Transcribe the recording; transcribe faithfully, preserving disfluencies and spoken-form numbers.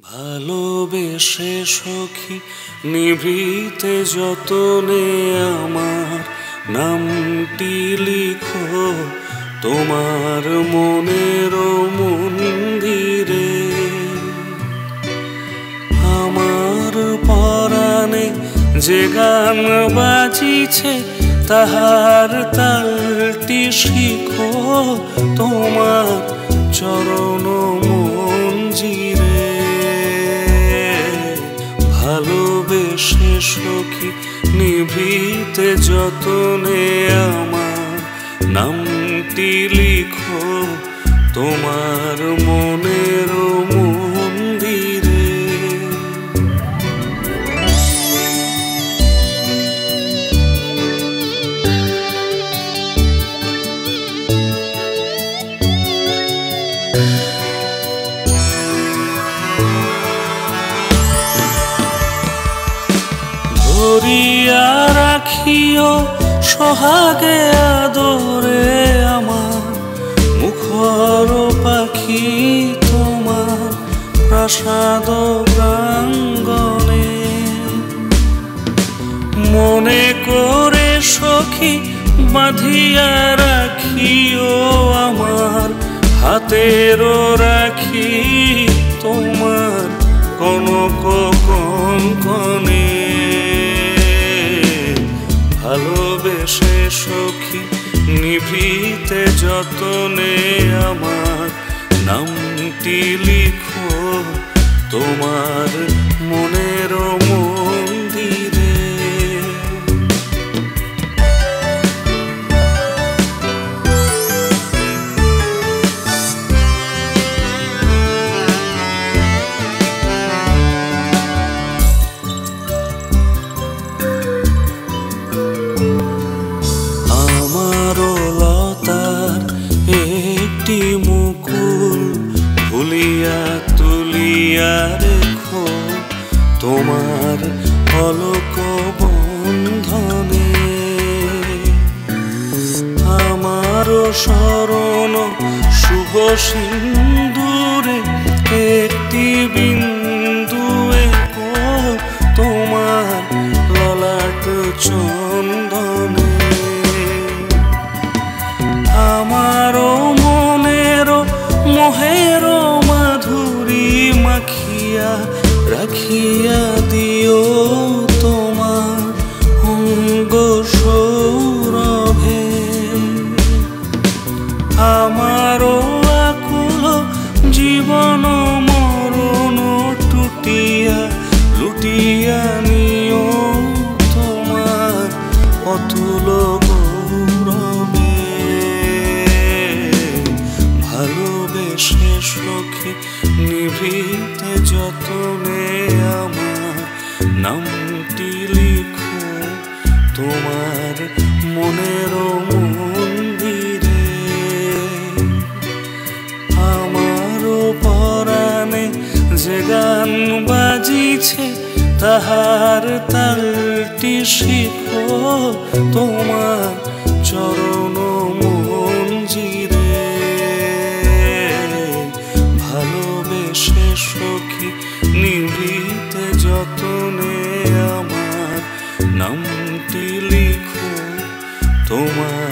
ভালোবেসে সখী নিভৃতে যতনে আমার নামটি লিখো তোমার মনের মন্দিরে। আমার পরাণে যে গান বাজিছে তাহার তালটি শিখো তোমার চরণ মঞ্জিরে। ভালোবেসে সখী নিভৃতে যতনে আমার নামটি লিখো তোমার মনের মন্দিরে। ধরিয়া রাখিও সোহাগে আদরে আমার মুখর পাখি তোমার প্রাসাদ প্রাঙ্গণে। মনে করে সখী বাঁধিয়া রাখিও আমার হাতের রাখি তোমার কনক কঙ্কনে। ভালোবেসে সখী নিভৃতে যতনে আমার নামটি লিখো তোমার মনের মন্দিরে। একটি মুকুল ভুলিয়া তুলিয়া রেখো তোমার পলক বন্ধনে। আমার শরণ শুভ সিন্দুরে একটি বিন্দু এঁকো তোমার ললাট চন্দনে। আমারও মনের মোহের মাধুরী মাখিয়া রাখিয়া দিও তোমার অঙ্গ সৌরভে। আমারও আকুল জীবন মরণ টুটিয়া লুটিয়া নিও তোমার অতুল গৌরবে। ভালোবেসে সখী নিভৃতে যতনে আমার নামটি লিখো তোমার মনের মন্দিরে। আমার পরাণে যে গান বাজিছে তাহার তালটি শিখো তোমার চরণ মঞ্জিরে। ভালোবেসে সখী নিভৃতে যতনে আমার নামটি লিখো তোমার